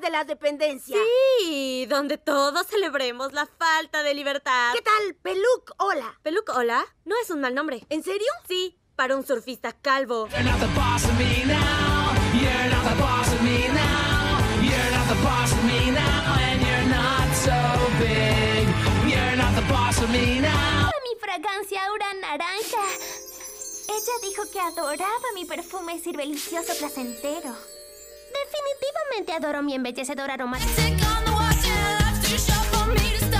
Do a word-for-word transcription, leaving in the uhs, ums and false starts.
de la dependencia. Sí, donde todos celebremos la falta de libertad. ¿Qué tal, Peluc Hola? ¿Peluc Hola? No es un mal nombre. ¿En serio? Sí, para un surfista calvo. You're not the boss of me now. You're not the boss of me now. You're not the boss of me now. And you're not so big. You're not the boss of me now. Mi fragancia aura naranja. Ella dijo que adoraba mi perfume ciruelicioso placentero. Definitivamente adoro mi embellecedor aromático.